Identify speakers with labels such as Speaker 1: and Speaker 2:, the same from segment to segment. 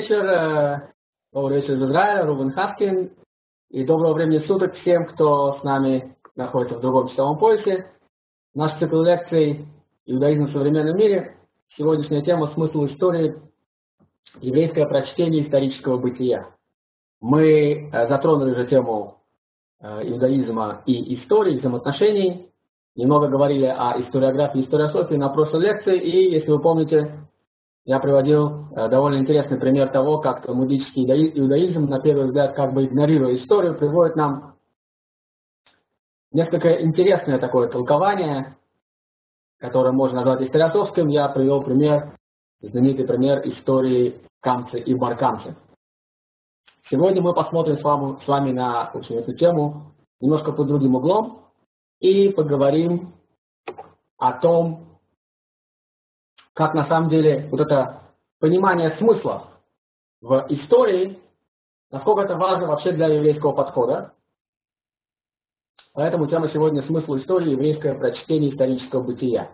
Speaker 1: Добрый вечер из Израиля, Рубен Хаскин. И доброго времени суток всем, кто с нами находится в другом часовом поясе. Наш цикл лекций «Иудаизм в современном мире». Сегодняшняя тема «Смысл истории. Еврейское прочтение исторического бытия». Мы затронули уже тему иудаизма и истории, взаимоотношений. Немного говорили о историографии и историософии на прошлой лекции. И, если вы помните, я приводил довольно интересный пример того, как талмудический иудаизм, на первый взгляд, как бы игнорируя историю, приводит нам несколько интересное такое толкование, которое можно назвать историософским. Я привел пример, знаменитый пример истории Камцы и Бар-Камцы. Сегодня мы посмотрим с вами на эту тему немножко под другим углом и поговорим о том, как на самом деле вот это понимание смысла в истории, насколько это важно вообще для еврейского подхода. Поэтому тема сегодня «Смысл истории. Еврейское прочтение исторического бытия».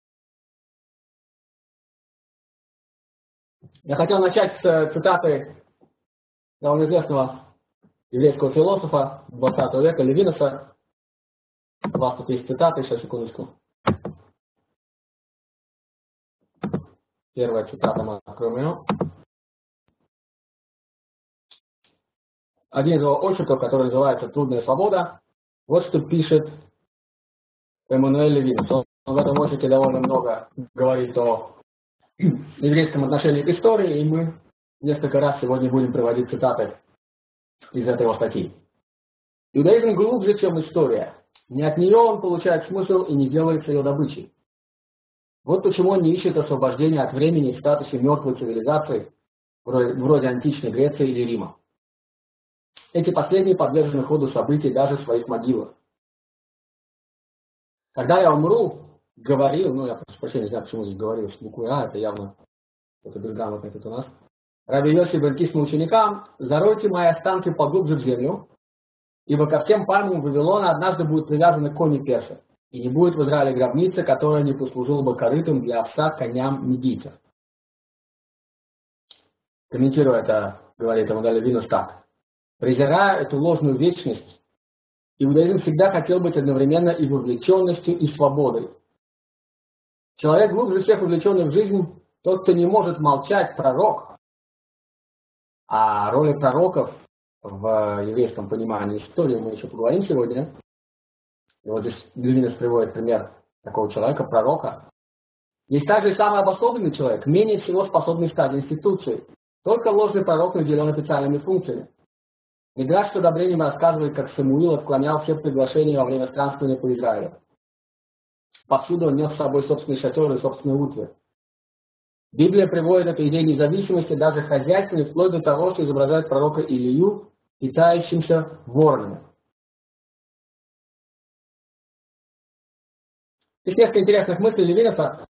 Speaker 1: Я хотел начать с цитаты довольно известного еврейского философа 20 века Левинуса. У вас тут есть цитаты, сейчас, секундочку. Первая цитата мы откроем ее. Один из его очерков, который называется «Трудная свобода», вот что пишет Эммануэль Левинус. Он в этом очерке довольно много говорит о еврейском отношении к истории, и мы несколько раз сегодня будем приводить цитаты из этой его статьи. Иудаизм глубже, чем история. Не от нее он получает смысл и не делается ее добычей. Вот почему он не ищет освобождения от времени в статусе мертвой цивилизации, вроде античной Греции или Рима. Эти последние подвержены ходу событий даже в своих могилах. Когда я умру, говорил, я прошу прощения, не знаю, почему здесь говорил, что буквой А, это явно это безграмотно это у нас. Раби Йоси бен Кисма ученикам: «Заройте мои останки поглубже в землю, ибо ко всем пальмам Вавилона однажды будут привязаны кони перса, и не будет в Израиле гробницы, которая не послужила бы корытом для овса коням медийцев». Комментируя это, говорит Эммануэль Левинус так: «Презирая эту ложную вечность, иудаизм всегда хотел быть одновременно и вовлеченностью, и свободой. Человек, глубже всех увлеченный в жизнь, тот, кто не может молчать, пророк. О роли пророков в еврейском понимании истории мы еще поговорим сегодня. И вот здесь Левинус приводит пример такого человека, пророка. Есть также и самый обособленный человек, менее всего способный стать институцией. Только ложный пророк наделен официальными функциями. Мидраш с одобрением рассказывает, как Самуил отклонял все приглашения во время странствования по Израилю. Повсюду он нес с собой собственный шатер и собственную утварь. Библия приводит эту идею независимости даже хозяйственной, вплоть до того, что изображает пророка Илию питающимся воронами. Есть несколько интересных мыслей Левинуса.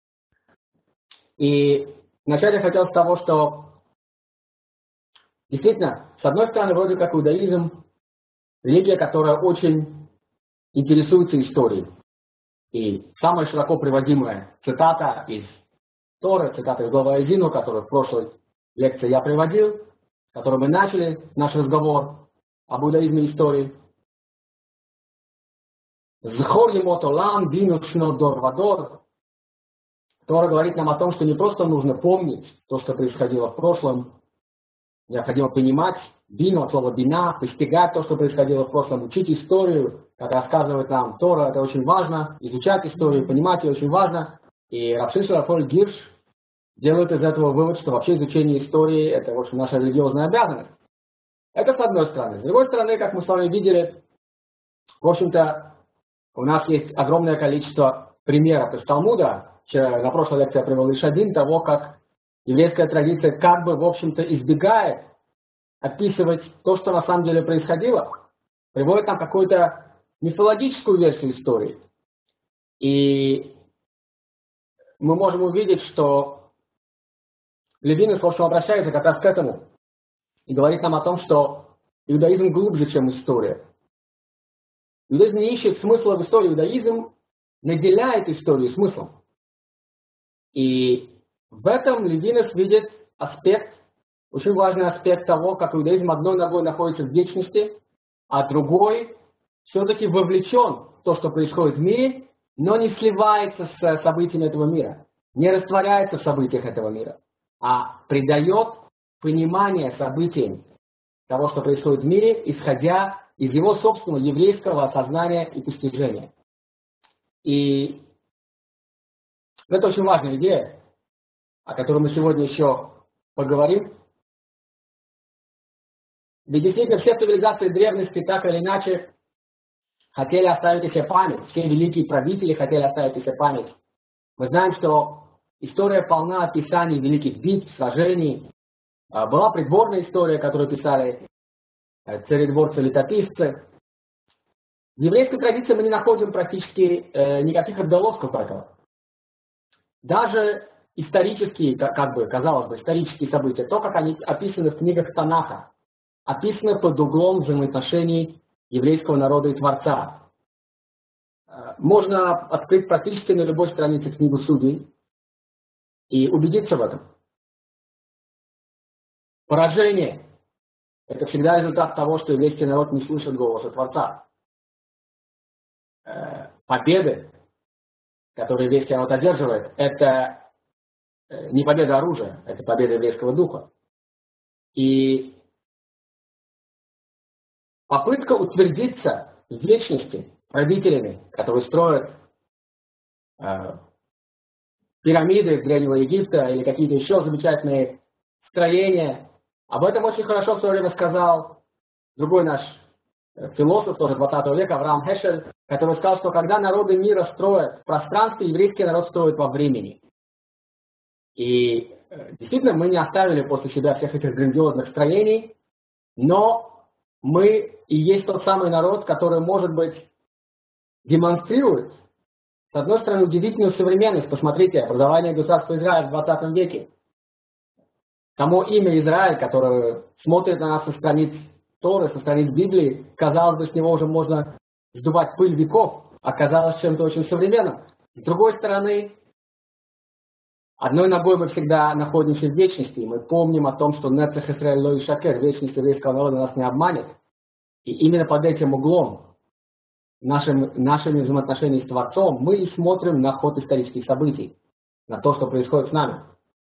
Speaker 1: И начать я хотел с того, что действительно, с одной стороны, вроде как иудаизм, религия, которая очень интересуется историей. И самая широко приводимая цитата из Торы, цитата из главы 1, которую в прошлой лекции я приводил, с которой мы начали наш разговор об иудаизме и истории. «Зхор емот олам бину шнот дор вадор». Тора говорит нам о том, что не просто нужно помнить то, что происходило в прошлом, необходимо понимать бину от слова бина, постигать то, что происходило в прошлом, учить историю, как рассказывает нам Тора, это очень важно, изучать историю, понимать ее очень важно. И Рав Шимшон Рафаэль Гирш делает из этого вывод, что вообще изучение истории – это, в общем, наша религиозная обязанность. Это с одной стороны. С другой стороны, как мы с вами видели, в общем-то, у нас есть огромное количество примеров из Талмуда. На прошлой лекции я привел лишь один, того, как еврейская традиция как бы, в общем-то, избегает описывать то, что на самом деле происходило, приводит нам какую-то мифологическую версию истории. И мы можем увидеть, что Левинус, в общем, обращается как раз к этому и говорит нам о том, что иудаизм глубже, чем история. Иудаизм не ищет смысла в истории, иудаизм наделяет историю смыслом. И в этом Левинус видит аспект очень важный аспект того, как иудаизм одной ногой находится в вечности, а другой все-таки вовлечен в то, что происходит в мире, но не сливается с событиями этого мира, не растворяется в событиях этого мира, а придает понимание событий того, что происходит в мире, исходя из его собственного еврейского осознания и постижения. И это очень важная идея, о которой мы сегодня еще поговорим. Ведь действительно все цивилизации древности так или иначе хотели оставить себе память, все великие правители хотели оставить себе память. Мы знаем, что история полна описаний великих битв, сражений. Была придворная история, которую писали царедворцы-летописцы. В еврейской традиции мы не находим практически никаких отголосков этого. Даже исторические, казалось бы, исторические события, то, как они описаны в книгах Танаха, описаны под углом взаимоотношений еврейского народа и Творца. Можно открыть практически на любой странице книгу Судей и убедиться в этом. Поражение – это всегда результат того, что еврейский народ не слышит голоса Творца. Победы, которые еврейский народ одерживает, это не победа оружия, это победа еврейского духа. И попытка утвердиться в вечности правителями, которые строят пирамиды Древнего Египта или какие-то еще замечательные строения. Об этом очень хорошо в свое время сказал другой наш философ, тоже 20 века, Авраам Хешель, который сказал, что когда народы мира строят в пространстве, еврейский народ строит во времени. И действительно, мы не оставили после себя всех этих грандиозных строений, но мы и есть тот самый народ, который, может быть, демонстрирует, с одной стороны, удивительную современность. Посмотрите, образование государства Израиль в 20 веке. Само имя Израиль, которое смотрит на нас со страниц Торы, со страниц Библии, казалось бы, с него уже можно сдувать пыль веков, оказалось чем-то очень современным. С другой стороны, одной ногой мы всегда находимся в вечности, и мы помним о том, что Нецех Исраэль Ло Ишакер, вечность еврейского народа нас не обманет. И именно под этим углом, нашими взаимоотношениями с Творцом, мы и смотрим на ход исторических событий, на то, что происходит с нами.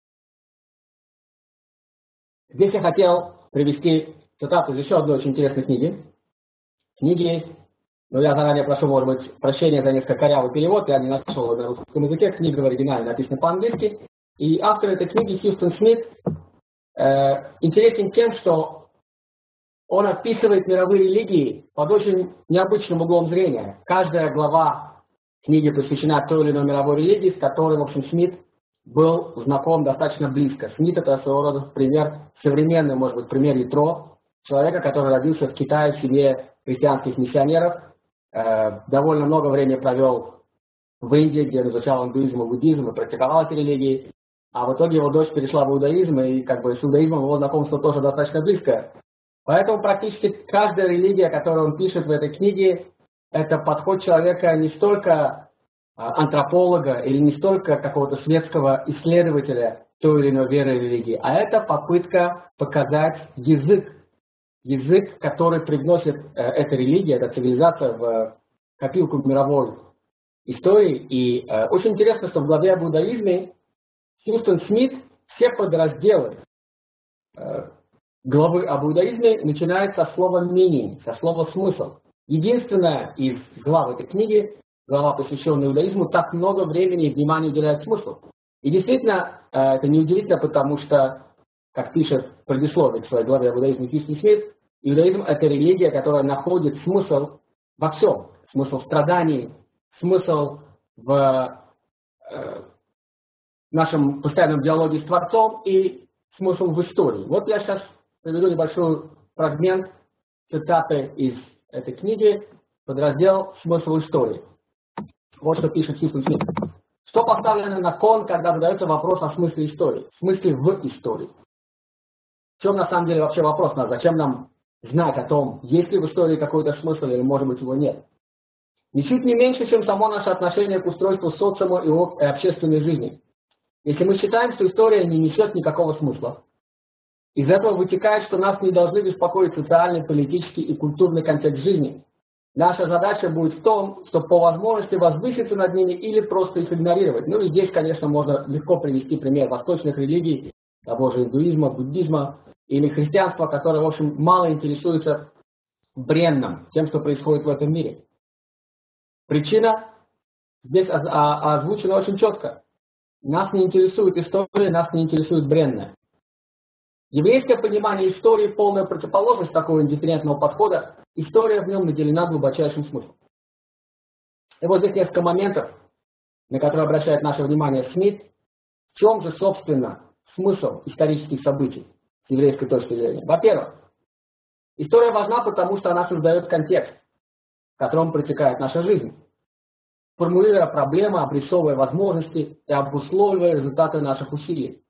Speaker 1: Здесь я хотел привести цитату из еще одной очень интересной книги. Книги, я заранее прошу, может быть, прощения за несколько корявый перевод, я не нашел на русском языке, книга в оригинале написана по-английски. И автор этой книги, Хьюстон Смит, интересен тем, что он описывает мировые религии под очень необычным углом зрения. Каждая глава книги посвящена той или иной мировой религии, с которой, в общем, Смит был знаком достаточно близко. Смит — это своего рода пример, современный, может быть, пример Ятро, человека, который родился в Китае в семье христианских миссионеров, довольно много времени провел в Индии, где он изучал индуизм и буддизм и практиковал эти религии, а в итоге его дочь перешла в иудаизм, и с иудаизмом его знакомство тоже достаточно близкое. Поэтому практически каждая религия, которую он пишет в этой книге, это подход человека не столько антрополога или не столько какого-то светского исследователя той или иной веры и религии, а это попытка показать язык, который привносит эта религия, эта цивилизация в копилку мировой истории. И очень интересно, что в главе об иудаизме Хьюстон Смит все подразделы главы об иудаизме начинает со слова meaning, со слова смысл. Единственная из глав этой книги, глава, посвященная иудаизму, так много времени и внимания уделяет смыслу. И действительно, это неудивительно, потому что, как пишет в предисловии к своей главе об иудаизме Хьюстон Смит, иудаизм — это религия, которая находит смысл во всем. Смысл в страдании, смысл в нашем постоянном диалоге с Творцом и смысл в истории. Вот я сейчас приведу небольшой фрагмент цитаты из этой книги, подраздел «Смысл истории». Вот что пишет Хьюстон Смит. Что поставлено на кон, когда задается вопрос о смысле истории? В смысле в истории. В чем на самом деле вообще вопрос? Зачем нам знать о том, есть ли в истории какой-то смысл или, может быть, его нет? Ничуть не меньше, чем само наше отношение к устройству социума и общественной жизни. Если мы считаем, что история не несет никакого смысла, Из этого вытекает, что нас не должны беспокоить социальный, политический и культурный контекст жизни. Наша задача будет в том, чтобы по возможности возвыситься над ними или просто их игнорировать. Ну и здесь, конечно, можно легко привести пример восточных религий, того же индуизма, буддизма или христианства, которое, в общем, мало интересуется бренным, тем, что происходит в этом мире. Причина здесь озвучена очень четко. Нас не интересует история, нас не интересует бренное. Еврейское понимание истории – полная противоположность такого индифферентного подхода. История в нем наделена глубочайшим смыслом. И вот здесь несколько моментов, на которые обращает наше внимание Смит. В чем же, собственно, смысл исторических событий с еврейской точки зрения? Во-первых, история важна, потому что она создает контекст, в котором протекает наша жизнь, формулируя проблемы, обрисовывая возможности и обусловливая результаты наших усилий.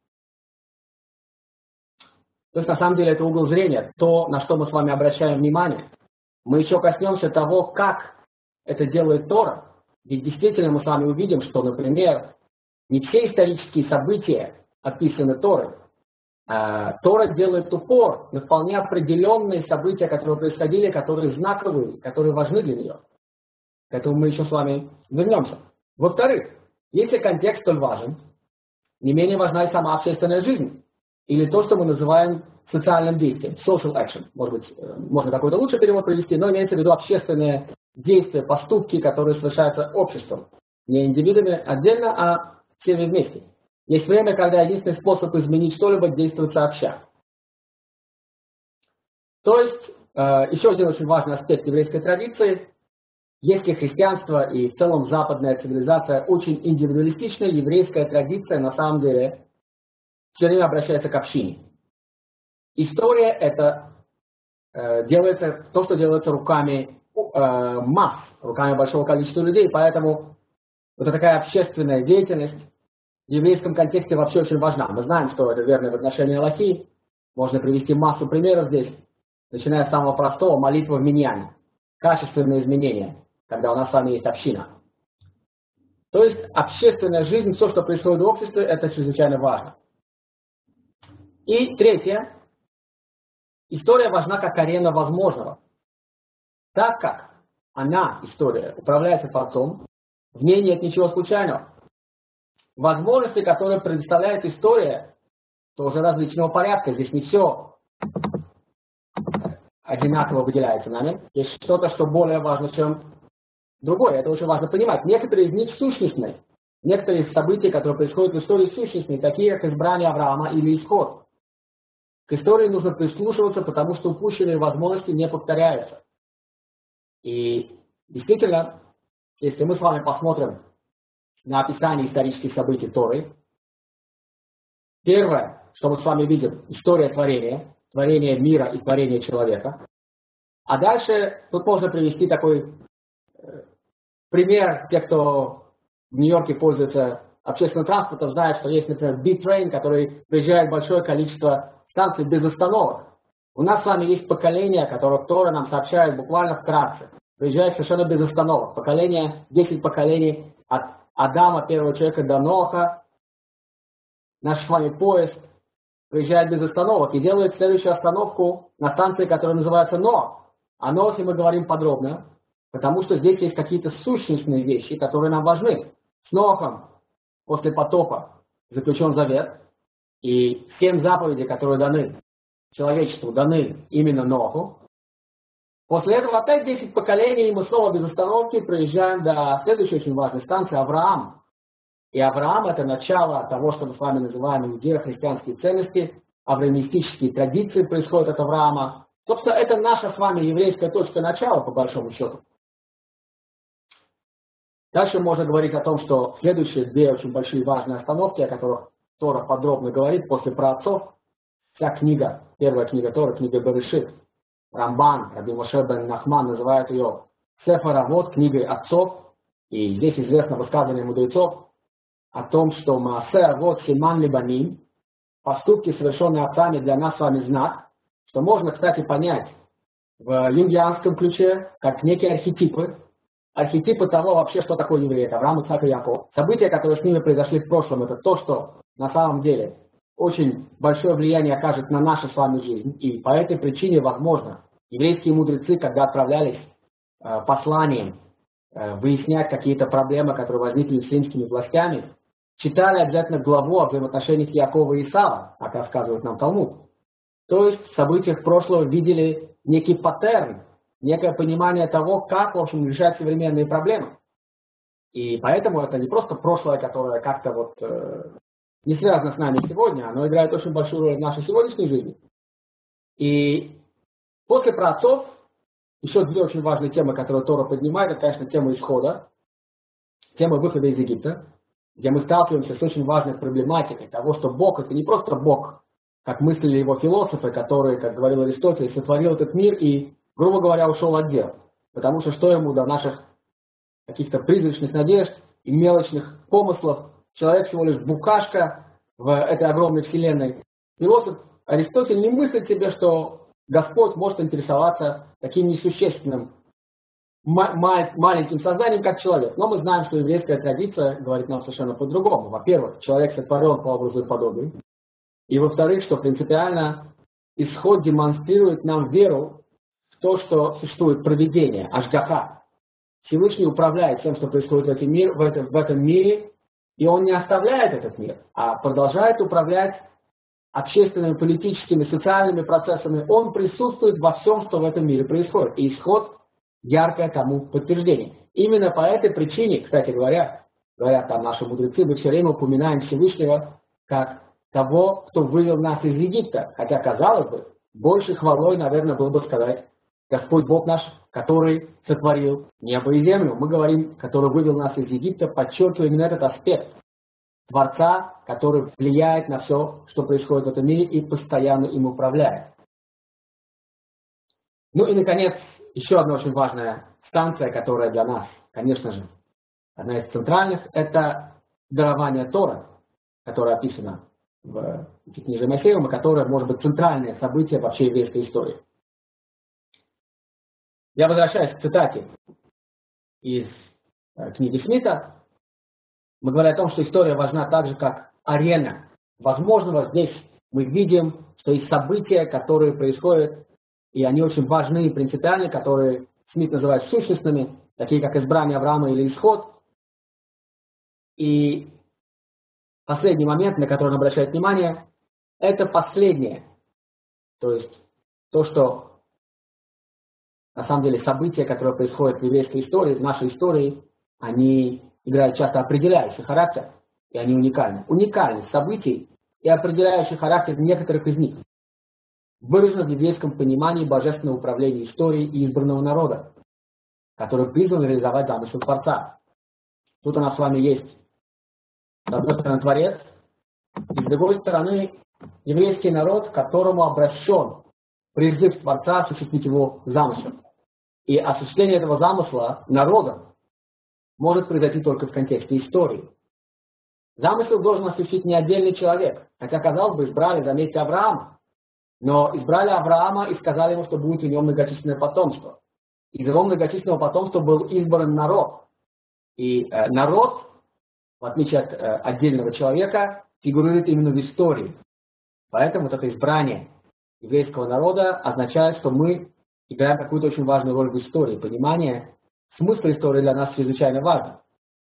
Speaker 1: То есть, на самом деле, это угол зрения, то, на что мы с вами обращаем внимание. Мы еще коснемся того, как это делает Тора. Ведь действительно мы с вами увидим, что, например, не все исторические события описаны Торой. Тора делает упор на вполне определенные события, которые происходили, которые знаковые, которые важны для нее. К этому мы еще с вами вернемся. Во-вторых, если контекст столь важен, не менее важна и сама общественная жизнь. Или то, что мы называем социальным действием, social action. Может быть, можно какой-то лучший перевод привести, но имеется в виду общественные действия, поступки, которые совершаются обществом. Не индивидами отдельно, а всеми вместе. Есть время, когда единственный способ изменить что-либо – действовать сообща. То есть, еще один очень важный аспект еврейской традиции. Если христианство и в целом западная цивилизация очень индивидуалистичная, еврейская традиция на самом деле все время обращается к общине. История – это делается то, что делается руками масс, руками большого количества людей, поэтому вот такая общественная деятельность в еврейском контексте вообще очень важна. Мы знаем, что это верно в отношении Аллахи, можно привести массу примеров здесь, начиная с самого простого – молитва в миньяне, качественные изменения, когда у нас с вами есть община. То есть общественная жизнь, все, что происходит в обществе, это чрезвычайно важно. И третье. История важна как арена возможного. Так как она, история, управляется Творцом, в ней нет ничего случайного. Возможности, которые предоставляет история, тоже различного порядка. Здесь не все одинаково выделяется нами. Есть что-то, что более важно, чем другое. Это очень важно понимать. Некоторые из них сущностные. Некоторые из событий, которые происходят в истории, сущностные, такие как избрание Авраама или исход. К истории нужно прислушиваться, потому что упущенные возможности не повторяются. И действительно, если мы с вами посмотрим на описание исторических событий Торы, первое, что мы с вами видим, история творения мира и творения человека. А дальше тут можно привести такой пример. Те, кто в Нью-Йорке пользуется общественным транспортом, знают, что есть, например, B-Train, который приезжает большое количество станций без остановок. У нас с вами есть поколение, которое Тора нам сообщает буквально вкратце. Приезжает совершенно без остановок. 10 поколений от Адама, первого человека, до Ноаха. Наш с вами поезд приезжает без остановок и делает следующую остановку на станции, которая называется Ноах. О Ноахе мы говорим подробно, потому что здесь есть какие-то сущностные вещи, которые нам важны. С Ноахом после потопа заключен завет. И 7 заповедей, которые даны человечеству, даны именно Ноаху. После этого опять 10 поколений, и мы снова без остановки проезжаем до следующей очень важной станции Авраам. И Авраам – это начало того, что мы с вами называем иудео-христианские ценности, авраамистические традиции происходят от Авраама. Собственно, это наша с вами еврейская точка начала, по большому счету. Дальше можно говорить о том, что следующие 2 очень большие важные остановки, о которых Тора подробно говорит после праотцов. Вся книга, первая книга Тора, книга Берешит, Рамбан, Раби Моше бен Нахман называют ее Сефер Авот, книгой отцов. И здесь известно высказывание мудрецов о том, что Маасе Авот Симан Либаним, поступки, совершенные отцами, для нас с вами знак, что можно, кстати, понять в юнгианском ключе, как некие архетипы того вообще, что такое еврей, это Авраам, Ицхак и Яков. События, которые с ними произошли в прошлом, это то, что на самом деле очень большое влияние окажет на нашу с вами жизнь. И по этой причине, возможно, еврейские мудрецы, когда отправлялись посланием выяснять какие-то проблемы, которые возникли с римскими властями, читали обязательно главу о взаимоотношениях Якова и Исава, как рассказывает нам Талмуд. То есть в событиях прошлого видели некий паттерн, некое понимание того, как, в общем, решать современные проблемы. И поэтому это не просто прошлое, которое как-то вот не связано с нами сегодня, оно играет очень большую роль в нашей сегодняшней жизни. И после праотцов еще две очень важные темы, которые Тора поднимает, это, конечно, тема исхода, тема выхода из Египта, где мы сталкиваемся с очень важной проблематикой того, что Бог — это не просто Бог, как мыслили его философы, которые, как говорил Аристотель, сотворил этот мир и, грубо говоря, ушел от дел. Потому что ему до наших каких-то призрачных надежд и мелочных помыслов? Человек всего лишь букашка в этой огромной вселенной. Философ Аристотель не мыслит себе, что Господь может интересоваться таким несущественным маленьким созданием, как человек. Но мы знаем, что еврейская традиция говорит нам совершенно по-другому. Во-первых, человек сотворен по образу и подобию. И во-вторых, что принципиально исход демонстрирует нам веру в то, что существует провидение, ашгаха. Всевышний управляет тем, что происходит в этом мире, и он не оставляет этот мир, а продолжает управлять общественными, политическими, социальными процессами. Он присутствует во всем, что в этом мире происходит. И исход — яркое тому подтверждение. Именно по этой причине, кстати говоря, говорят там наши мудрецы, мы все время упоминаем Всевышнего как того, кто вывел нас из Египта. Хотя, казалось бы, большей хвалой, наверное, было бы сказать Господь Бог наш, который сотворил небо и землю. Мы говорим, который вывел нас из Египта, подчеркивая именно этот аспект Творца, который влияет на все, что происходит в этом мире, и постоянно им управляет. Ну и, наконец, еще одна очень важная станция, которая для нас, конечно же, одна из центральных, это дарование Торы, которое описано в книге Моисеевым, и которое, может быть, центральное событие во всей еврейской истории. Я возвращаюсь к цитате из книги Смита. Мы говорим о том, что история важна так же, как арена. Возможно, здесь мы видим, что есть события, которые происходят, и они очень важны и принципиальны, которые Смит называет сущностными, такие как избрание Авраама или исход. И последний момент, на который он обращает внимание, это последнее. То есть то, что на самом деле события, которые происходят в еврейской истории, в нашей истории, они играют часто определяющий характер, и они уникальны. Уникальность событий и определяющий характер некоторых из них выражено в еврейском понимании божественного управления историей и избранного народа, который призван реализовать замысел Творца. Тут у нас с вами есть, с одной стороны, Творец, и с другой стороны, еврейский народ, к которому обращен призыв Творца осуществить его замысел. И осуществление этого замысла народом может произойти только в контексте истории. Замысел должен осуществить не отдельный человек, хотя, казалось бы, избрали, заметьте, Авраама, но избрали Авраама и сказали ему, что будет у него многочисленное потомство. Из его многочисленного потомства был избран народ. И народ, в отличие от отдельного человека, фигурирует именно в истории. Поэтому вот это избрание еврейского народа означает, что мы играем какую-то очень важную роль в истории. Понимание смысла истории для нас чрезвычайно важно.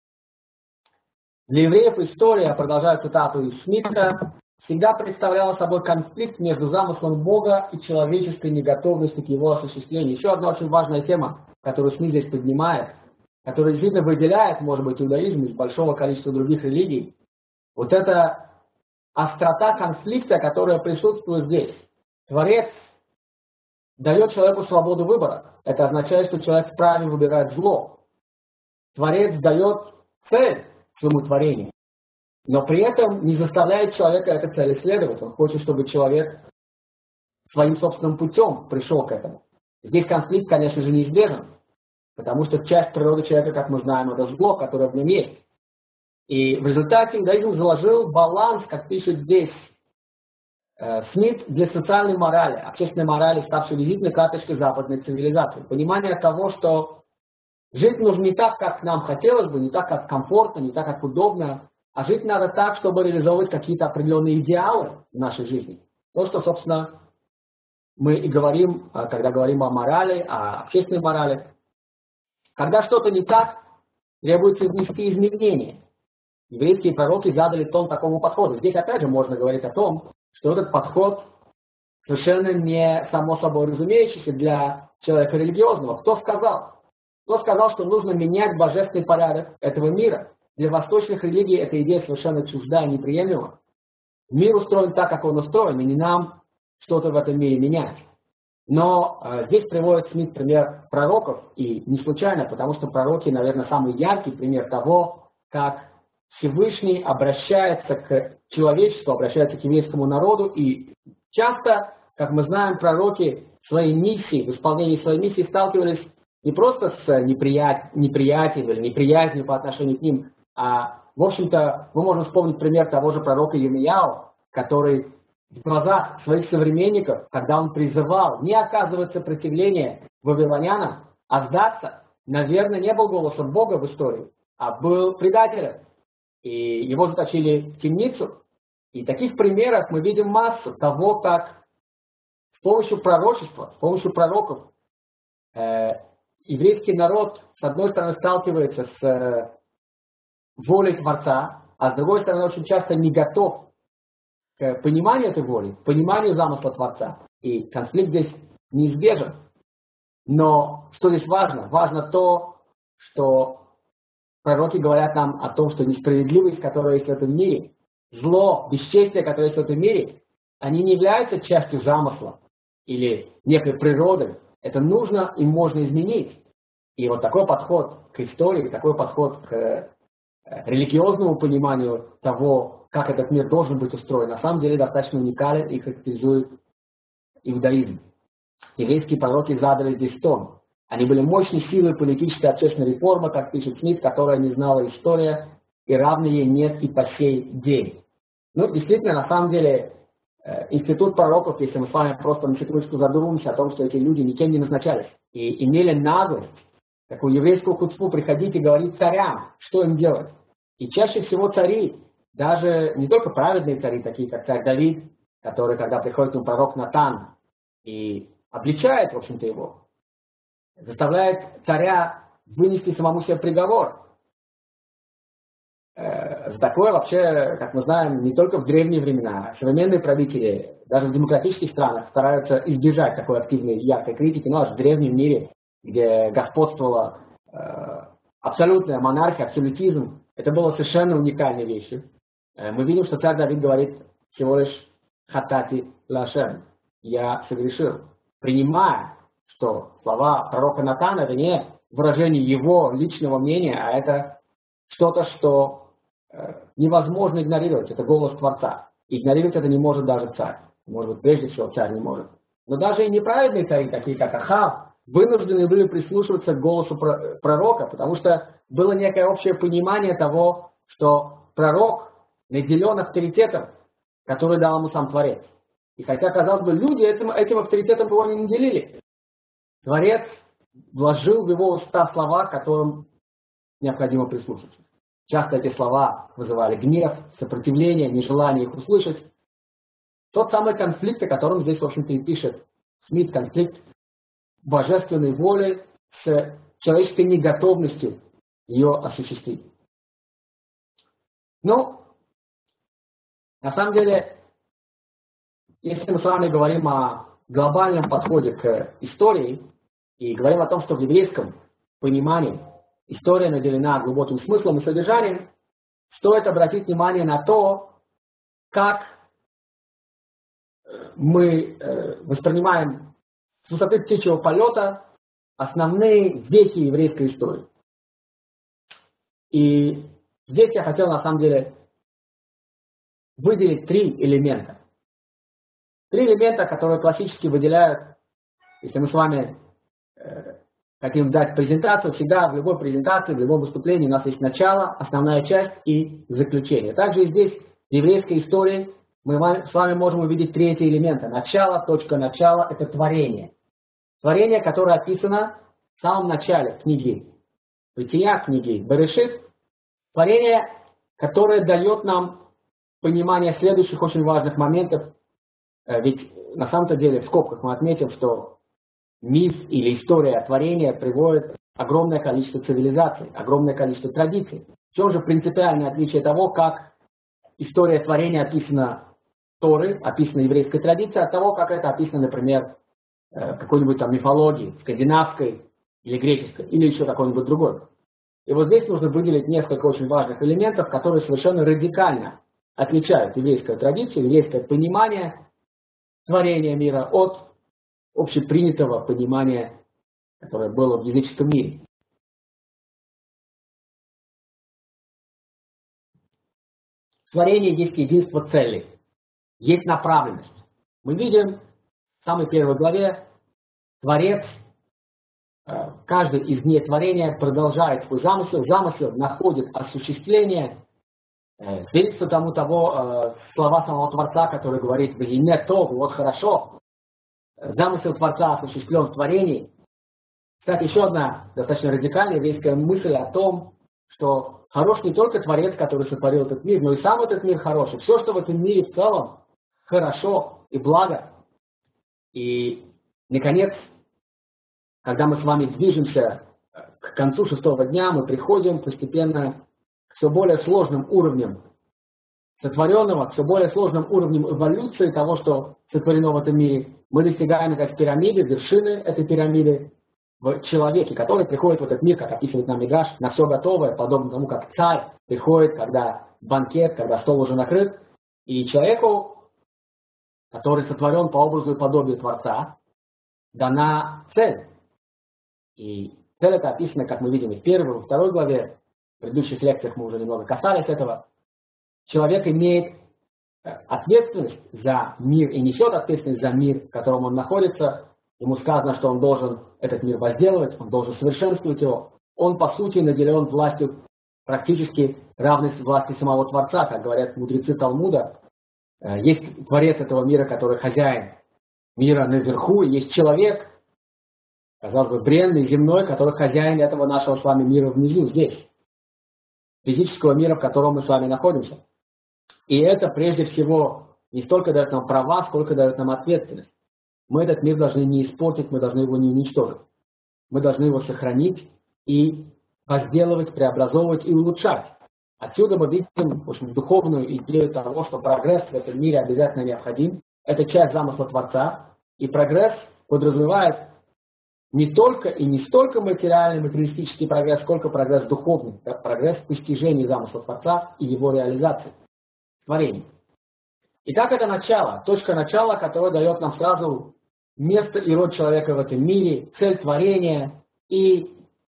Speaker 1: Для евреев история, продолжая цитату из Смита, всегда представляла собой конфликт между замыслом Бога и человеческой неготовностью к его осуществлению. Еще одна очень важная тема, которую Смит здесь поднимает, которая действительно выделяет, может быть, иудаизм из большого количества других религий. Вот эта острота конфликта, которая присутствует здесь. Творец дает человеку свободу выбора. Это означает, что человек вправе выбирать зло. Творец дает цель своему творению, но при этом не заставляет человека этой цели следовать. Он хочет, чтобы человек своим собственным путем пришел к этому. Здесь конфликт, конечно же, неизбежен, потому что часть природы человека, как мы знаем, это зло, которое в нем есть. И в результате иудаизм заложил баланс, как пишет здесь Смит, для социальной морали, общественной морали, ставшей визитной карточкой западной цивилизации. Понимание того, что жить нужно не так, как нам хотелось бы, не так, как комфортно, не так, как удобно, а жить надо так, чтобы реализовывать какие-то определенные идеалы в нашей жизни. То, что, собственно, мы и говорим, когда говорим о морали, о общественной морали. Когда что-то не так, требуется внести изменения. Еврейские пророки задали тон такому подходу. Здесь опять же можно говорить о том, что этот подход совершенно не само собой разумеющийся для человека религиозного. Кто сказал? Кто сказал, что нужно менять божественный порядок этого мира? Для восточных религий эта идея совершенно чужда и неприемлема. Мир устроен так, как он устроен, и не нам что-то в этом мире менять. Но здесь приводит Смит пример пророков, и не случайно, потому что пророки, наверное, самый яркий пример того, как Всевышний обращается к человечеству, обращается к еврейскому народу, и часто, как мы знаем, пророки в своей миссии, в исполнении своей миссии сталкивались не просто с неприятием или неприязнью по отношению к ним, а, в общем-то, мы можем вспомнить пример того же пророка Ирмияу, который в глазах своих современников, когда он призывал не оказывать сопротивления вавилонянам, а сдаться, наверное, не был голосом Бога в истории, а был предателем. И его заточили в темницу. И таких примеров мы видим массу того, как с помощью пророчества, с помощью пророков еврейский народ, с одной стороны, сталкивается с волей Творца, а с другой стороны, очень часто не готов к пониманию этой воли, к пониманию замысла Творца. И конфликт здесь неизбежен. Но что здесь важно? Важно то, что пророки говорят нам о том, что несправедливость, которая есть в этом мире, зло, бесчестие, которое есть в этом мире, они не являются частью замысла или некой природы. Это нужно и можно изменить. И вот такой подход к истории, такой подход к религиозному пониманию того, как этот мир должен быть устроен, на самом деле достаточно уникален и характеризует иудаизм. Еврейские пророки задали здесь тон. Они были мощной силой политической общественной реформы, как пишет Смит, которая не знала история, и равной ей нет и по сей день. Ну, действительно, на самом деле, институт пророков, если мы с вами просто на секундочку задумаемся о том, что эти люди никем не назначались, и имели наглость, такую еврейскую хуцпу, приходить и говорить царям, что им делать. И чаще всего цари, даже не только праведные цари, такие как царь Давид, который, когда приходит ему пророк Натан и обличает, в общем-то, его, заставляет царя вынести самому себе приговор. За такое вообще, как мы знаем, не только в древние времена, современные правители, даже в демократических странах стараются избежать такой активной яркой критики, но аж в древнем мире, где господствовала абсолютная монархия, абсолютизм, это было совершенно уникальной вещью. Мы видим, что царь Давид говорит всего лишь «хатати лашем», «я согрешил», принимая, что слова пророка Натана — это не выражение его личного мнения, а это что-то, что невозможно игнорировать. Это голос Творца. Игнорировать это не может даже царь. Может быть, прежде всего, царь не может. Но даже и неправедные цари, такие как Ахав, вынуждены были прислушиваться к голосу пророка, потому что было некое общее понимание того, что пророк наделен авторитетом, который дал ему сам Творец. И хотя, казалось бы, люди этим авторитетом его не наделили, Творец вложил в его уста слова, к которым необходимо прислушаться. Часто эти слова вызывали гнев, сопротивление, нежелание их услышать. Тот самый конфликт, о котором здесь, в общем-то, и пишет Смит, конфликт божественной воли с человеческой неготовностью ее осуществить. Ну, на самом деле, если мы с вами говорим о глобальном подходе к истории и говорим о том, что в еврейском понимании история наделена глубоким смыслом и содержанием, стоит обратить внимание на то, как мы воспринимаем с высоты птичьего полета основные вехи еврейской истории. И здесь я хотел, на самом деле, выделить три элемента. Три элемента, которые классически выделяют, если мы с вами хотим дать презентацию, всегда в любой презентации, в любом выступлении у нас есть начало, основная часть и заключение. Также и здесь, в еврейской истории, мы с вами можем увидеть третий элемент. Начало, точка начала – это творение. Творение, которое описано в самом начале книги Бытия, книги Берешит. Творение, которое дает нам понимание следующих очень важных моментов. Ведь на самом-то деле в скобках мы отметим, что миф или история творения приводит огромное количество цивилизаций, огромное количество традиций. В чем же принципиальное отличие того, как история творения описана Торой, описана еврейской традицией, от того, как это описано, например, в какой-нибудь там мифологии, скандинавской или греческой, или еще какой-нибудь другой. И вот здесь нужно выделить несколько очень важных элементов, которые совершенно радикально отличают еврейскую традицию, еврейское понимание творения мира от общепринятого понимания, которое было в языческом мире. В творении есть единство целей, есть направленность. Мы видим в самой первой главе, Творец, каждый из дней творения продолжает свой замысел, замысел находит осуществление. Свидетельство тому слова самого Творца, который говорит: «Не то, вот хорошо». Замысел Творца осуществлен в творении. Кстати, еще одна достаточно радикальная еврейская мысль о том, что хорош не только Творец, который сотворил этот мир, но и сам этот мир хороший. Все, что в этом мире в целом хорошо и благо. И, наконец, когда мы с вами движемся к концу 6-го дня, мы приходим постепенно к все более сложным уровням сотворенного, к все более сложным уровням эволюции того, что сотворено в этом мире. Мы достигаем, как пирамиды, вершины этой пирамиды в человеке, который приходит в этот мир, как описывает нам Мидраш, на все готовое, подобно тому, как царь приходит, когда банкет, когда стол уже накрыт. И человеку, который сотворен по образу и подобию Творца, дана цель. И цель это описана, как мы видим, и в первой, и во второй главе. В предыдущих лекциях мы уже немного касались этого. Человек имеет ответственность за мир и несет ответственность за мир, в котором он находится. Ему сказано, что он должен этот мир возделывать, он должен совершенствовать его. Он, по сути, наделен властью практически равной власти самого Творца, как говорят мудрецы Талмуда. Есть Творец этого мира, который хозяин мира наверху, и есть человек, казалось бы, бренный, земной, который хозяин этого нашего с вами мира внизу, здесь. Физического мира, в котором мы с вами находимся. И это прежде всего не столько дает нам права, сколько дает нам ответственность. Мы этот мир должны не испортить, мы должны его не уничтожить. Мы должны его сохранить и возделывать, преобразовывать и улучшать. Отсюда мы видим, в общем, духовную идею того, что прогресс в этом мире обязательно необходим. Это часть замысла Творца. И прогресс подразумевает не только и не столько материальный, материалистический прогресс, сколько прогресс духовный, прогресс в постижении замысла Творца и его реализации, творения. Итак, это начало, точка начала, которая дает нам сразу место и род человека в этом мире, цель творения и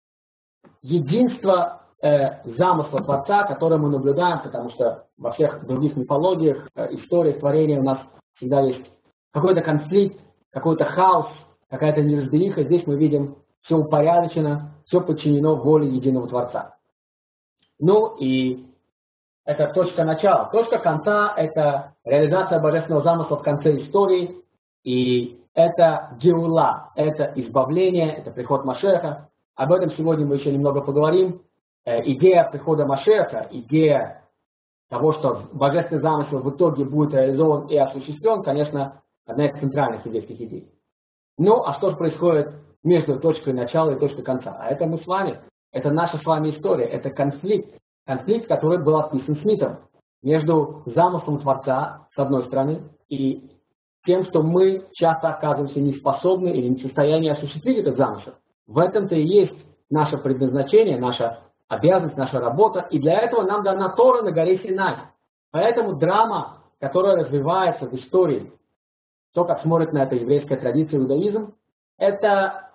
Speaker 1: единство замысла Творца, которое мы наблюдаем, потому что во всех других мифологиях, историях творения у нас всегда есть какой-то конфликт, какой-то хаос, какая-то неразбериха. Здесь мы видим, все упорядочено, все подчинено воле единого Творца. Ну и это точка начала. Точка конца – это реализация божественного замысла в конце истории. И это геула, это избавление, это приход Машеха. Об этом сегодня мы еще немного поговорим. Идея прихода Машеха, идея того, что божественный замысел в итоге будет реализован и осуществлен, конечно, одна из центральных еврейских идей. Ну, а что же происходит между точкой начала и точкой конца? А это мы с вами, это наша с вами история, это конфликт. Конфликт, который был описан Смитом между замыслом Творца, с одной стороны, и тем, что мы часто оказываемся не способны или не в состоянии осуществить этот замысел. В этом-то и есть наше предназначение, наша обязанность, наша работа, и для этого нам дана Тора на горе Синай. Поэтому драма, которая развивается в истории, то, как смотрит на это еврейская традиция, иудаизм, это,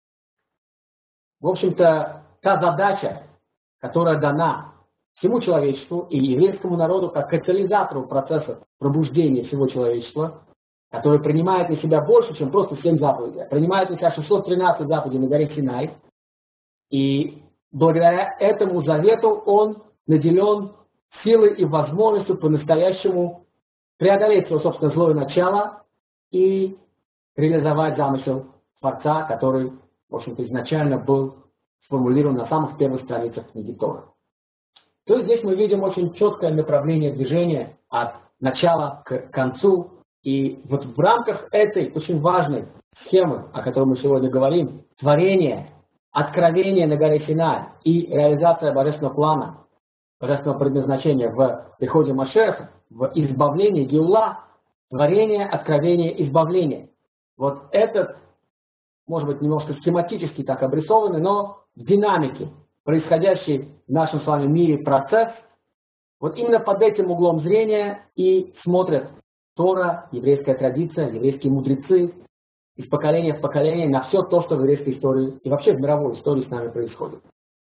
Speaker 1: в общем-то, та задача, которая дана всему человечеству и еврейскому народу как катализатору процесса пробуждения всего человечества, который принимает на себя больше, чем просто 7 заповедей. Принимает на себя 613 заповедей на горе Синай. И благодаря этому завету он наделен силой и возможностью по-настоящему преодолеть свое собственное злое начало и реализовать замысел Творца, который, в общем-то, изначально был сформулирован на самых первых страницах книги Торы. то здесь мы видим очень четкое направление движения от начала к концу. И вот в рамках этой очень важной схемы, о которой мы сегодня говорим, творение, откровение на горе Синай и реализация божественного плана, божественного предназначения в приходе Машеха, в избавлении Геула, творение, откровение, избавление. Вот этот, может быть, немножко схематически так обрисованный, но в динамике, происходящий в нашем с вами мире процесс, вот именно под этим углом зрения и смотрят Тора, еврейская традиция, еврейские мудрецы из поколения в поколение на все то, что в еврейской истории и вообще в мировой истории с нами происходит.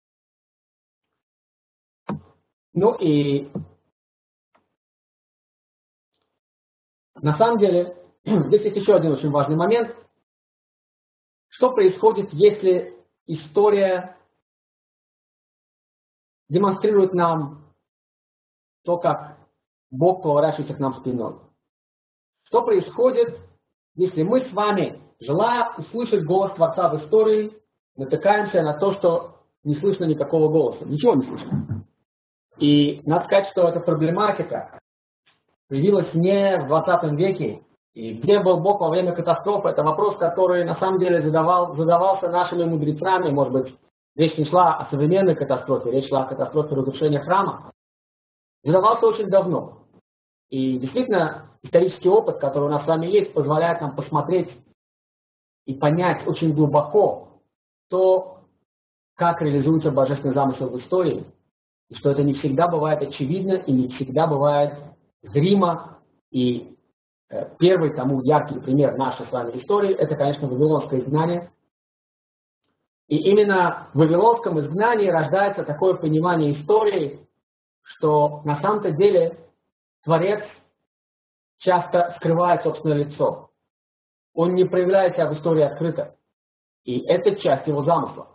Speaker 1: Ну и на самом деле здесь есть еще один очень важный момент. Что происходит, если история демонстрирует нам то, как Бог поворачивается к нам спиной? Что происходит, если мы с вами, желая услышать голос Творца в истории, натыкаемся на то, что не слышно никакого голоса, ничего не слышно? И надо сказать, что эта проблематика появилась не в 20 веке. И где был Бог во время катастрофы, это вопрос, который на самом деле задавался нашими мудрецами. Может быть, речь не шла о современной катастрофе, речь шла о катастрофе разрушения храма. Задавался очень давно. И действительно, исторический опыт, который у нас с вами есть, позволяет нам посмотреть и понять очень глубоко то, как реализуется божественный замысел в истории, и что это не всегда бывает очевидно и не всегда бывает зримо. И первый тому яркий пример нашей с вами истории – это, конечно, вавилонское изгнание. И именно в вавилонском изгнании рождается такое понимание истории, что на самом-то деле Творец часто скрывает собственное лицо. Он не проявляет себя в истории открыто. И это часть его замысла.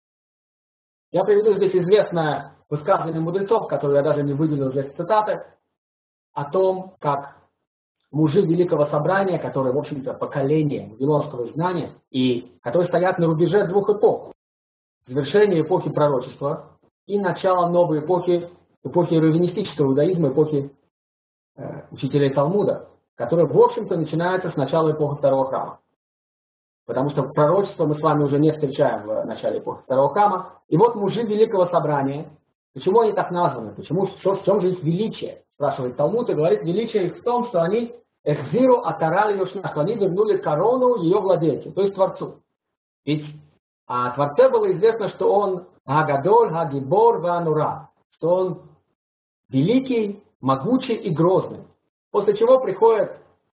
Speaker 1: Я приведу здесь известное высказывание мудрецов, которое я даже не выделил здесь цитаты, о том, как мужи Великого Собрания, которые, в общем-то, поколение вавилонского изгнания, и которые стоят на рубеже двух эпох. Завершение эпохи пророчества и начало новой эпохи раввинистического иудаизма, эпохи учителей Талмуда, которая, в общем-то, начинается с начала эпохи Второго храма. Потому что пророчество мы с вами уже не встречаем в начале эпохи Второго храма. И вот мужи Великого Собрания, почему они так названы? В чем же их величие? Спрашивает Талмуд, и говорит, величие их в том, что они эхзиру атарали йошна, что они вернули корону ее владельцу, то есть Творцу. Ведь о Творце было известно, что он агадоль, агибор, ванура, что он великий, могучий и грозный. После чего приходят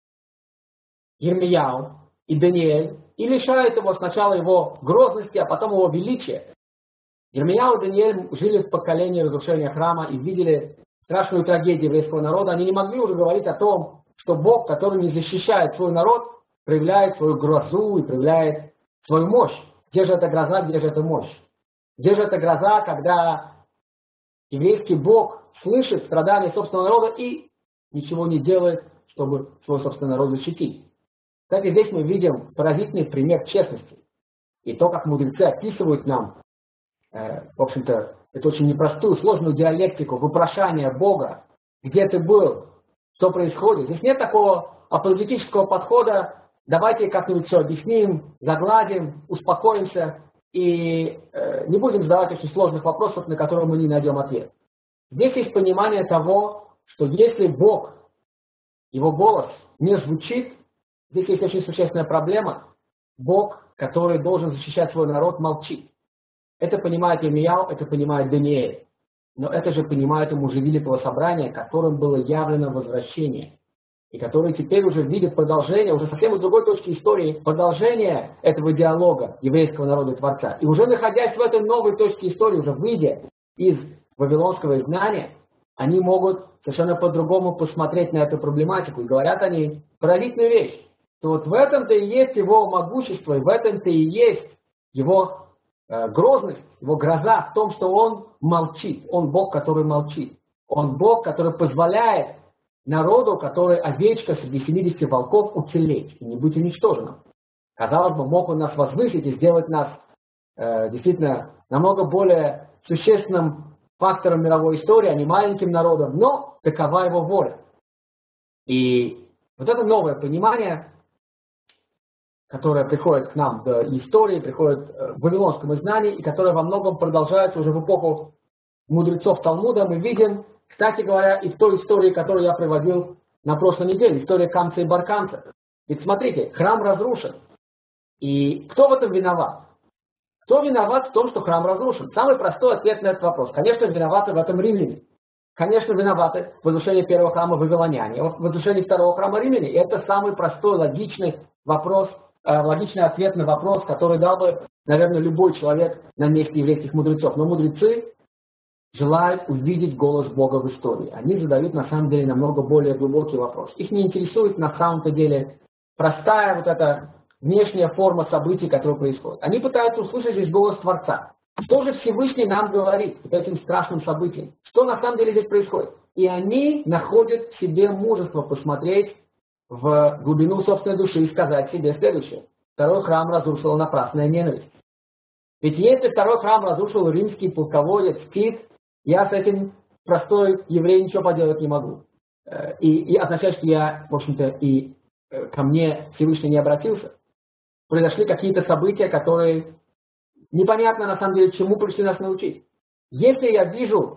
Speaker 1: Ирмияу и Даниэль и лишают его сначала его грозности, а потом его величия. Ирмияу и Даниэль жили в поколении разрушения храма и видели страшную трагедию еврейского народа. Они не могли уже говорить о том, что Бог, который не защищает свой народ, проявляет свою грозу и проявляет свою мощь. Где же эта гроза, где же эта мощь? Где же эта гроза, когда еврейский Бог слышит страдания собственного народа и ничего не делает, чтобы свой собственный народ защитить? Кстати, здесь мы видим поразительный пример честности. И то, как мудрецы описывают нам, в общем-то, эту очень непростую, сложную диалектику, вопрошания Бога, где ты был, что происходит. Здесь нет такого апологетического подхода, давайте как-нибудь все объясним, загладим, успокоимся и не будем задавать очень сложных вопросов, на которые мы не найдем ответ. Здесь есть понимание того, что если Бог, его голос не звучит, здесь есть очень существенная проблема. Бог, который должен защищать свой народ, молчит. Это понимает Ирмияу, это понимает Даниэль. Но это же понимают и мужи Великого Собрания, которым было явлено возвращение. И которые теперь уже видят продолжение, уже совсем из другой точки истории, продолжение этого диалога еврейского народа и Творца. И уже находясь в этой новой точке истории, уже выйдя из вавилонского изгнания, они могут совершенно по-другому посмотреть на эту проблематику. И говорят они поразительную вещь, что вот в этом-то и есть его могущество, и в этом-то и есть его грозность, его гроза в том, что он молчит. Он Бог, который молчит. Он Бог, который позволяет народу, который овечка среди 70 волков, уцелеть и не быть уничтоженным. Казалось бы, мог он нас возвысить и сделать нас действительно намного более существенным фактором мировой истории, а не маленьким народом, но такова его воля. И вот это новое понимание, которое приходит к нам в истории, приходит в вавилонском изгнании, и которое во многом продолжается уже в эпоху мудрецов Талмуда, мы видим, кстати говоря, и в той истории, которую я приводил на прошлой неделе, история Камца и Баркамца. Ведь смотрите, храм разрушен. И кто в этом виноват? Кто виноват в том, что храм разрушен? Самый простой ответ на этот вопрос. Конечно, виноваты в этом римляне. Конечно, виноваты в разрушении первого храма вавилоняне, в разрушении второго храма римляне. И это самый простой, логичный вопрос, логичный ответ на вопрос, который дал бы, наверное, любой человек на месте еврейских мудрецов. Но мудрецы желают увидеть голос Бога в истории. Они задают, на самом деле, намного более глубокий вопрос. Их не интересует, на самом-то деле, простая вот эта внешняя форма событий, которые происходят. Они пытаются услышать здесь голос Творца. Что же Всевышний нам говорит вот этим страшным событием? Что на самом деле здесь происходит? И они находят в себе мужество посмотреть в глубину собственной души и сказать себе следующее. Второй храм разрушила напрасная ненависть. Ведь если второй храм разрушил римский полководец Тит, я с этим простой еврей ничего поделать не могу. И означает, что я, в общем-то, и ко мне Всевышний не обратился. Произошли какие-то события, которые непонятно на самом деле, чему пришли нас научить. Если я вижу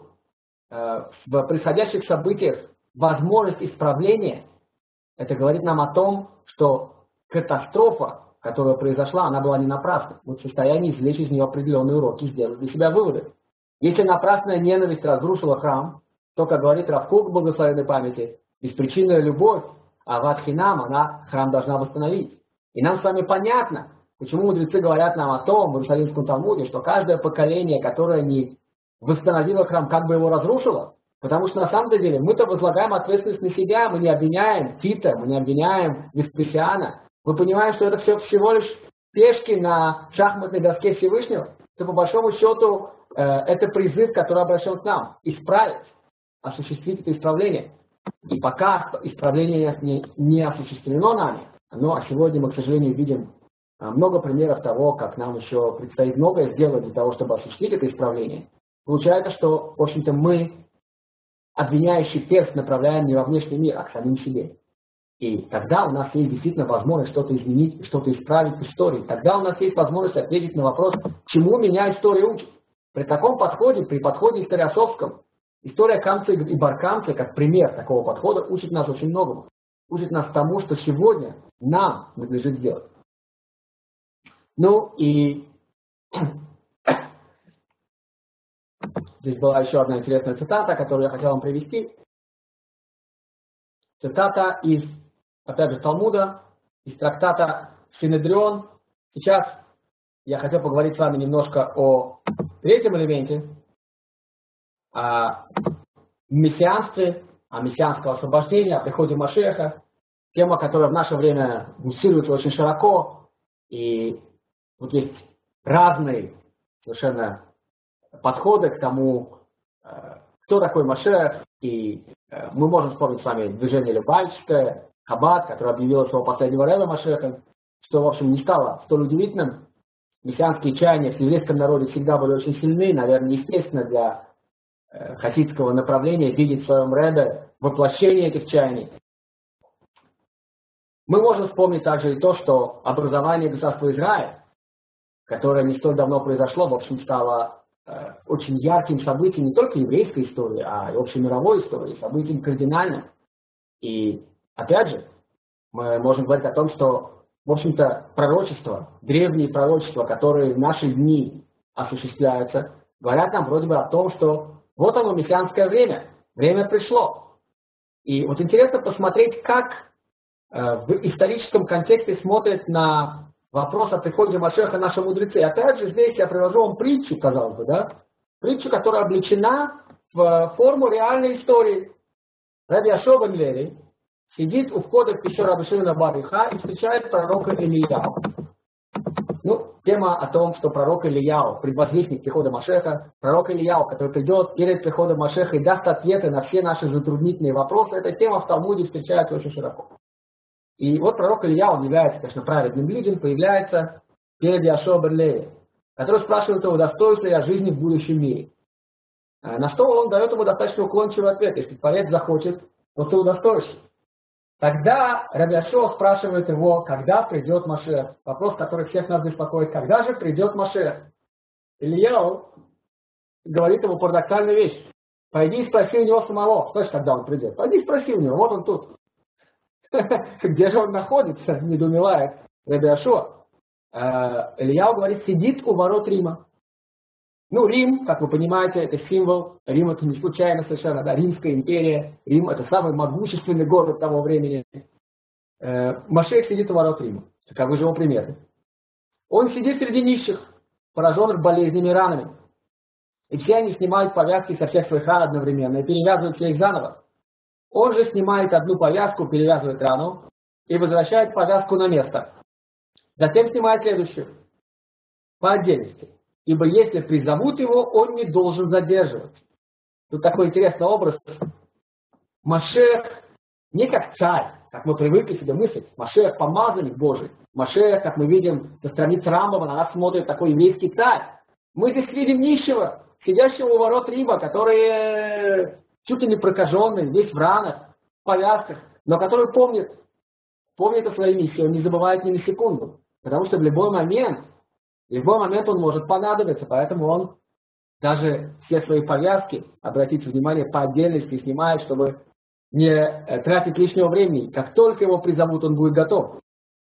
Speaker 1: в происходящих событиях возможность исправления, это говорит нам о том, что катастрофа, которая произошла, она была не напрасна. Мы в состоянии извлечь из нее определенные уроки и сделать для себя выводы. Если напрасная ненависть разрушила храм, то, как говорит Рав Кук в благословенной памяти, беспричинная любовь, ават хинам, она храм должна восстановить. И нам с вами понятно, почему мудрецы говорят нам о том в Иерусалимском Талмуде, что каждое поколение, которое не восстановило храм, как бы его разрушило, потому что на самом деле мы-то возлагаем ответственность на себя, мы не обвиняем Тита, мы не обвиняем Веспасиана. Мы понимаем, что это все всего лишь пешки на шахматной доске Всевышнего, то по большому счету это призыв, который обращен к нам, исправить, осуществить это исправление. И пока исправление не осуществлено нами, но сегодня мы, к сожалению, видим много примеров того, как нам еще предстоит многое сделать для того, чтобы осуществить это исправление. Получается, что, в общем-то, мы обвиняющий перст направляем не во внешний мир, а к самим себе. И тогда у нас есть действительно возможность что-то изменить, что-то исправить в истории. Тогда у нас есть возможность ответить на вопрос, чему меня история учит. При таком подходе, при подходе историосовском, история Камца и Баркамца, как пример такого подхода, учит нас очень многому. Учит нас тому, что сегодня нам надлежит сделать. Ну и здесь была еще одна интересная цитата, которую я хотел вам привести. Цитата из, опять же, Талмуда, из трактата Синедрион. Сейчас я хотел поговорить с вами немножко о третьем элементе, о мессианстве, о мессианском освобождении, о приходе Машеха. Тема, которая в наше время муссируется очень широко. И вот есть разные совершенно подходы к тому, кто такой Машех. И мы можем вспомнить с вами движение Любавичское, Хаббат, которое объявило своего последнего рэба Машеха, что, в общем, не стало столь удивительным. Мессианские чаяния в еврейском народе всегда были очень сильны, наверное, естественно для хасидского направления видеть в своем рэбе воплощение этих чаяний. Мы можем вспомнить также и то, что образование государства Израиль, которое не столь давно произошло, в общем, стало очень ярким событием не только еврейской истории, а и общемировой истории, событием кардинальным. И опять же, мы можем говорить о том, что, в общем-то, пророчества, древние пророчества, которые в наши дни осуществляются, говорят нам вроде бы о том, что вот оно, мессианское время пришло. И вот интересно посмотреть, как в историческом контексте смотрят на вопрос о приходе Машеха наши мудрецы. Опять же, здесь я привожу вам притчу, казалось бы, да? Притчу, которая облечена в форму реальной истории. Раби Йошуа бен Леви сидит у входа в пещеру Раби Шимона бар Йохай и встречает пророка Илияу. Ну, тема о том, что пророк Илияу, предвозвестник прихода Машеха, пророк Илияу, который придет перед приходом Машеха и даст ответы на все наши затруднительные вопросы, эта тема в Талмуде встречается очень широко. И вот пророк Илья, он является, конечно, праведным людям, появляется перед Йошуа бен Леви, который спрашивает его, удостоюсь ли я жизни в будущем мире. На что он дает ему достаточно уклончивый ответ. Если Творец захочет, то ты удостоишься. Тогда Раби Йошуа спрашивает его, когда придет Машиах. Вопрос, который всех нас беспокоит. Когда же придет Машиах? Ильяу говорит ему парадоксальную вещь. Пойди и спроси у него самого. Что ж, когда он придет? Пойди и спроси у него. Вот он тут. Где же он находится? Недоумевает Раби Йошуа. Ильяу говорит, сидит у ворот Рима. Ну, Рим, как вы понимаете, это символ. Рим это не случайно совершенно, да, Римская империя. Рим это самый могущественный город того времени. Машиах сидит у ворот Рима. Каковы же его приметы? Он сидит среди нищих, пораженных болезнями и ранами. И все они снимают повязки со всех своих ран одновременно и перевязывают все их заново. Он же снимает одну повязку, перевязывает рану и возвращает повязку на место. Затем снимает следующую, по отдельности. Ибо если призовут его, он не должен задерживаться. Тут такой интересный образ. Машиах не как царь, как мы привыкли себе мыслить. Машиах помазанник Божий. Машиах, как мы видим со страниц Рамбама, на нас смотрит такой еврейский царь. Мы здесь видим нищего, сидящего у ворот Рима, который чуть ли не прокаженный, весь в ранах, в повязках, но который помнит о своей миссии, он не забывает ни на секунду. Потому что в любой момент он может понадобиться, поэтому он даже все свои повязки, обратите внимание, по отдельности снимает, чтобы не тратить лишнего времени. Как только его призовут, он будет готов.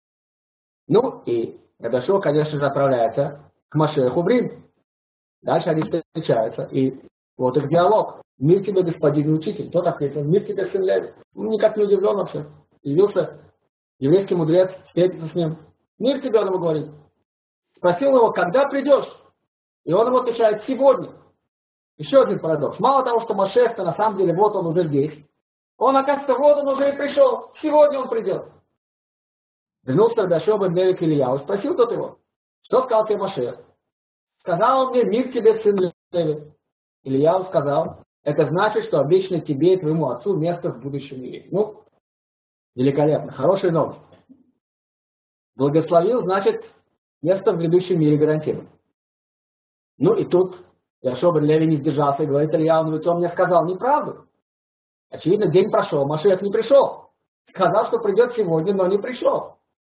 Speaker 1: Ну и Раби Йошуа, конечно же, отправляется к Машиаху в Рим. Дальше они встречаются, и вот их диалог. Мир тебе, господин и учитель. Тот ответил, мир тебе, сын Леви. Он никак не удивлен вообще. Явился еврейский мудрец, встретиться с ним. Мир тебе, он ему говорит. Спросил его, когда придешь? И он ему отвечает, сегодня. Еще один парадокс. Мало того, что Машиах-то на самом деле, вот он уже здесь. Он, оказывается, вот он уже и пришел. Сегодня он придет. Вернулся Раби Йошуа бен Леви к Ильяу. Спросил тот его, что сказал тебе Машиах? Сказал он мне, мир тебе, сын Леви. Ильяу сказал, это значит, что обещано тебе и твоему отцу место в будущем мире. Ну, великолепно, хорошая новость. Благословил, значит, место в грядущем мире гарантировано. Ну и тут Йошуа бен Леви не сдержался и говорит Ильяу, ведь он мне сказал неправду. Очевидно, день прошел, Машиах не пришел. Сказал, что придет сегодня, но не пришел.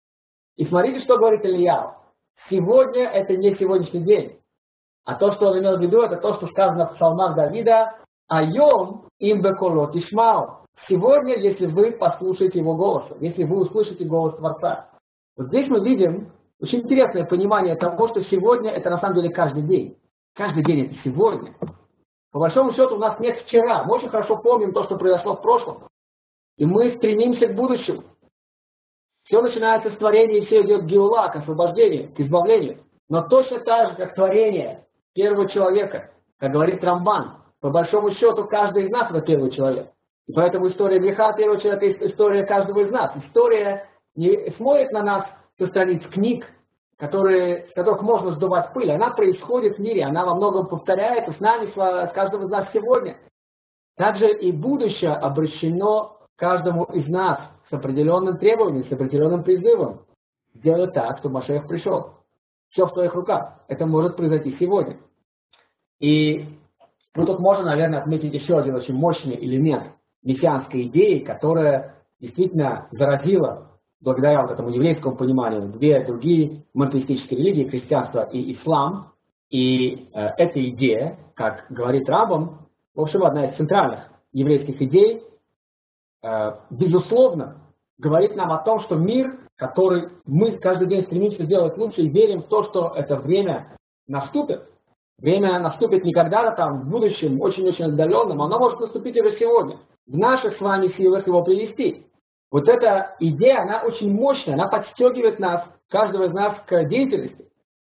Speaker 1: И смотрите, что говорит Ильяу. Сегодня это не сегодняшний день. А то, что он имел в виду, это то, что сказано в псалмах Давида. Айом им беколот ишмау. Сегодня, если вы послушаете его голос, если вы услышите голос Творца. Вот здесь мы видим очень интересное понимание того, что сегодня это на самом деле каждый день. Каждый день это сегодня. По большому счету у нас нет вчера. Мы очень хорошо помним то, что произошло в прошлом. И мы стремимся к будущему. Все начинается с творения, и все идет к геула, к освобождению, к избавлению. Но точно так же, как творение первого человека, как говорит Рамбан, по большому счету каждый из нас это первый человек. И поэтому история греха первого человека – история каждого из нас. История не смотрит на нас со страниц книг, с которых можно сдувать пыль. Она происходит в мире, она во многом повторяется с нами, с каждым из нас сегодня. Также и будущее обращено каждому из нас с определенным требованием, с определенным призывом. Сделать так, чтобы Машиах пришел. Все в твоих руках. Это может произойти сегодня. И тут можно, наверное, отметить еще один очень мощный элемент мессианской идеи, которая действительно заразила, благодаря вот этому еврейскому пониманию, две другие монотеистические религии, христианство и ислам. И эта идея, как говорит Рамбам, в общем, одна из центральных еврейских идей, безусловно, говорит нам о том, что мир, который мы каждый день стремимся сделать лучше, и верим в то, что это время наступит. Время наступит не когда-то там, в будущем, очень-очень отдаленном, оно может наступить уже сегодня. В наших с вами силах его привести. Вот эта идея, она очень мощная, она подстегивает нас, каждого из нас, к деятельности.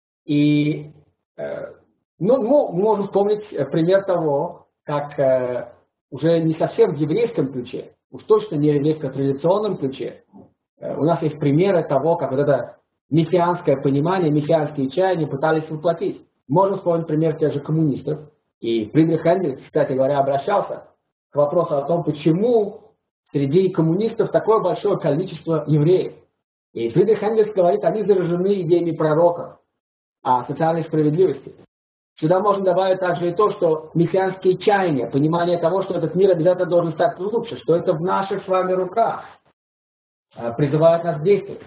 Speaker 1: И мы можем вспомнить пример того, как уже не совсем в еврейском ключе, уж точно не в еврейско-традиционном ключе, у нас есть примеры того, как вот это мессианское понимание, мессианские чаяния пытались воплотить. Можно вспомнить пример тех же коммунистов. И Фридрих Энгельс, кстати говоря, обращался к вопросу о том, почему среди коммунистов такое большое количество евреев. И Фридрих Энгельс говорит, они заражены идеями пророков о социальной справедливости. Сюда можно добавить также и то, что мессианские чаяния, понимание того, что этот мир обязательно должен стать лучше, что это в наших с вами руках, призывает нас действовать.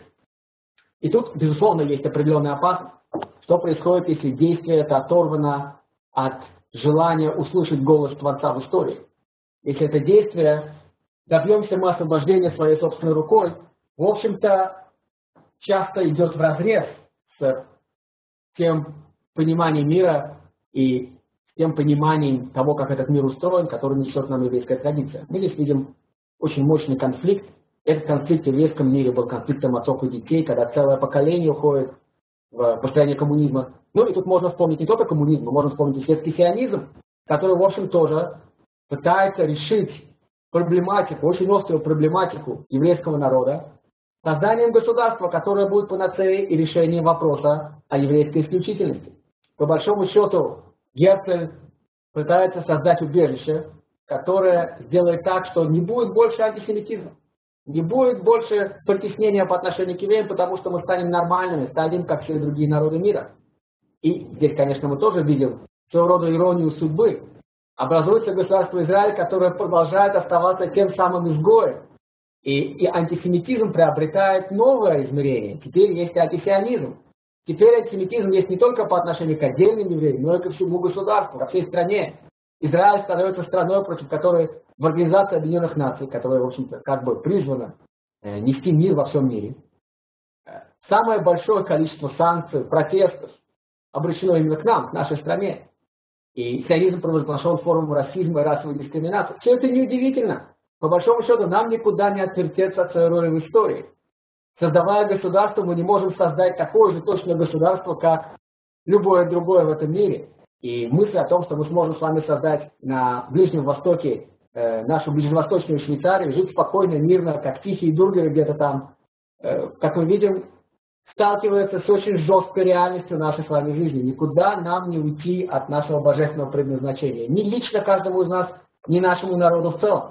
Speaker 1: И тут, безусловно, есть определенная опасность. Что происходит, если действие это оторвано от желания услышать голос Творца в истории? Если это действие, добьемся мы освобождения своей собственной рукой, в общем-то, часто идет вразрез с тем пониманием мира и с тем пониманием того, как этот мир устроен, который несет нам еврейская традиция. Мы здесь видим очень мощный конфликт. Этот конфликт в еврейском мире был конфликтом отцов и детей, когда целое поколение уходит в построение коммунизма. Ну и тут можно вспомнить не только коммунизм, можно вспомнить и светский сионизм, который, в общем, тоже пытается решить проблематику, очень острую проблематику еврейского народа, созданием государства, которое будет панацеей и решением вопроса о еврейской исключительности. По большому счету, Герцль пытается создать убежище, которое сделает так, что не будет больше антисемитизма, не будет больше притеснения по отношению к евреям, потому что мы станем нормальными, станем как все другие народы мира. И здесь, конечно, мы тоже видим своего рода иронию судьбы. Образуется государство Израиль, которое продолжает оставаться тем самым изгоем. И антисемитизм приобретает новое измерение. Теперь есть антисионизм. Теперь антисемитизм есть не только по отношению к отдельным евреям, но и ко всему государству, ко всей стране. Израиль становится страной, против которой в Организации Объединенных Наций, которая, в общем-то, как бы призвана нести мир во всем мире, самое большое количество санкций, протестов обращено именно к нам, к нашей стране. И сионизм провозглашен форму расизма и расовой дискриминации. Все это неудивительно. По большому счету, нам никуда не отвертеться от своей роли в истории. Создавая государство, мы не можем создать такое же точное государство, как любое другое в этом мире. И мысль о том, что мы сможем с вами создать на Ближнем Востоке нашу ближневосточную Швейцарию, жить спокойно, мирно, как тихие бургеры где-то там, как мы видим, сталкивается с очень жесткой реальностью нашей с вами жизни. Никуда нам не уйти от нашего божественного предназначения. Ни лично каждому из нас, ни нашему народу в целом.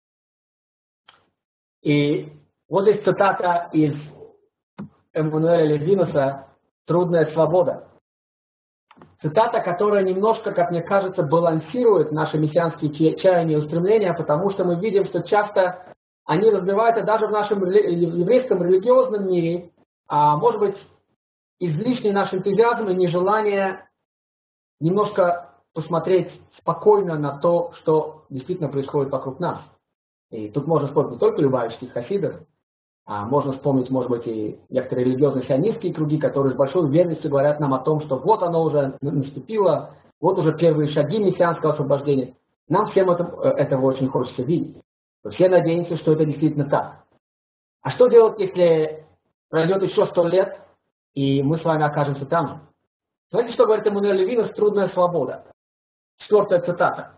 Speaker 1: И вот здесь цитата из Эммануэля Левинуса «Трудная свобода». Цитата, которая немножко, как мне кажется, балансирует наши мессианские чаяния и устремления, потому что мы видим, что часто они разбиваются даже в нашем еврейском религиозном мире, а может быть, излишний наш энтузиазм и нежелание немножко посмотреть спокойно на то, что действительно происходит вокруг нас. И тут можно вспомнить не только любавичских хасидов, а можно вспомнить, может быть, и некоторые религиозные сионистские круги, которые с большой уверенностью говорят нам о том, что вот оно уже наступило, вот уже первые шаги мессианского освобождения. Нам всем этого очень хочется видеть. Все надеемся, что это действительно так. А что делать, если пройдет еще 100 лет, и мы с вами окажемся там же? Смотрите, что говорит Эммануэль Левинус «Трудная свобода». 4-я цитата.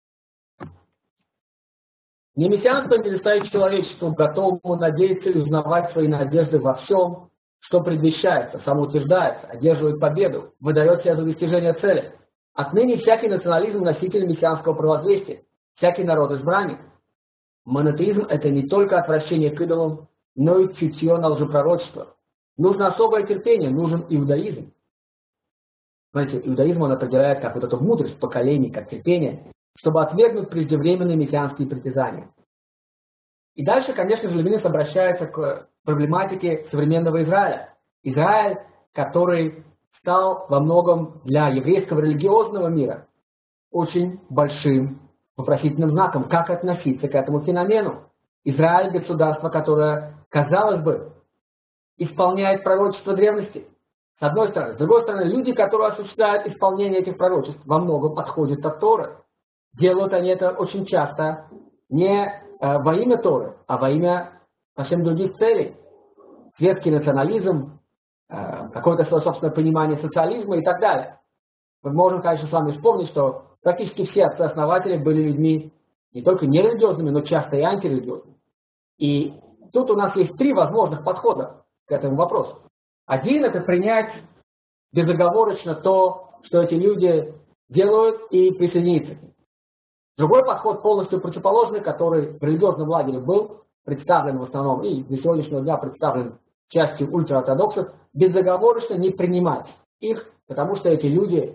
Speaker 1: «Не мессианство не заставит человечеству, готовому надеяться и узнавать свои надежды во всем, что предвещается, самоутверждается, одерживает победу, выдает себя за достижение цели. Отныне всякий национализм носитель мессианского провозвестия, всякий народ избранник. Монотеизм – это не только отвращение к идолам, но и чутье на лжепророчество. Нужно особое терпение, нужен иудаизм». Знаете, иудаизм он определяет как вот эту мудрость поколений, как терпение, чтобы отвергнуть преждевременные мессианские притязания. И дальше, конечно же, Левинус обращается к проблематике современного Израиля. Израиль, который стал во многом для еврейского религиозного мира очень большим вопросительным знаком, как относиться к этому феномену. Израиль – государство, которое, казалось бы, исполняет пророчество древности. С одной стороны. С другой стороны, люди, которые осуществляют исполнение этих пророчеств, во многом отходят от Торы. Делают они это очень часто не во имя Торы, а во имя совсем других целей. Светский национализм, какое-то свое собственное понимание социализма и так далее. Мы можем, конечно, с вами вспомнить, что практически все отцы-основатели были людьми не только нерелигиозными, но часто и антирелигиозными. И тут у нас есть 3 возможных подхода к этому вопросу. Один – это принять безоговорочно то, что эти люди делают, и присоединиться к ним. Другой подход полностью противоположный, который в религиозном лагере был представлен в основном и до сегодняшнего дня представлен частью ультраортодоксов, безоговорочно не принимать их, потому что эти люди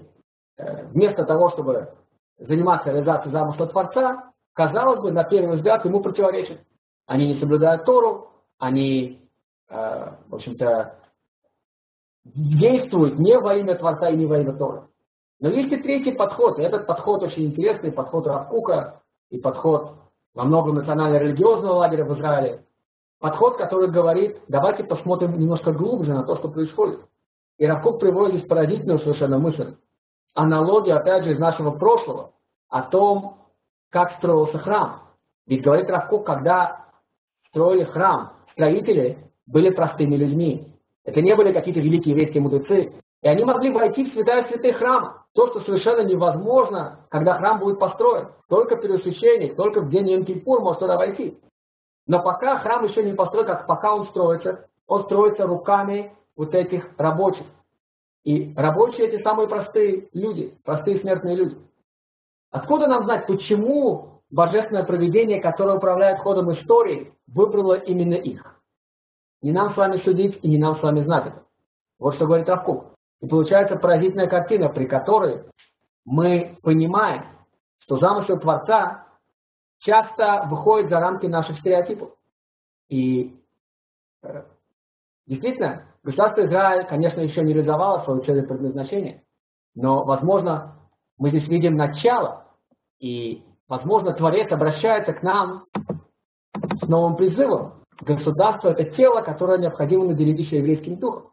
Speaker 1: вместо того, чтобы заниматься реализацией замысла Творца, казалось бы, на первый взгляд, ему противоречат. Они не соблюдают Тору, они, в общем-то, действуют не во имя Творца и не во имя Торы. Но есть и третий подход, и этот подход очень интересный, подход Рав Кока и подход во многом национально-религиозного лагеря в Израиле. Подход, который говорит, давайте посмотрим немножко глубже на то, что происходит. И Рав Кок приводит здесь поразительную совершенно мысль. Аналогию, опять же, из нашего прошлого, о том, как строился храм. Ведь говорит Рав Кок, когда строили храм, строители были простыми людьми. Это не были какие-то великие еврейские мудрецы. И они могли войти в святая святых храма. То, что совершенно невозможно, когда храм будет построен. Только первосвященник, только в день Йом-Кипур может туда войти. Но пока храм еще не построен, как пока он строится руками вот этих рабочих. И рабочие эти самые простые люди, простые смертные люди. Откуда нам знать, почему божественное провидение, которое управляет ходом истории, выбрало именно их? Не нам с вами судить и не нам с вами знать это. Вот что говорит Рав Кок. И получается поразительная картина, при которой мы понимаем, что замысел Творца часто выходит за рамки наших стереотипов. И действительно, государство Израиль, конечно, еще не реализовало свою цель и предназначение, но, возможно, мы здесь видим начало, и, возможно, Творец обращается к нам с новым призывом. Государство – это тело, которое необходимо наделить еще еврейским духом.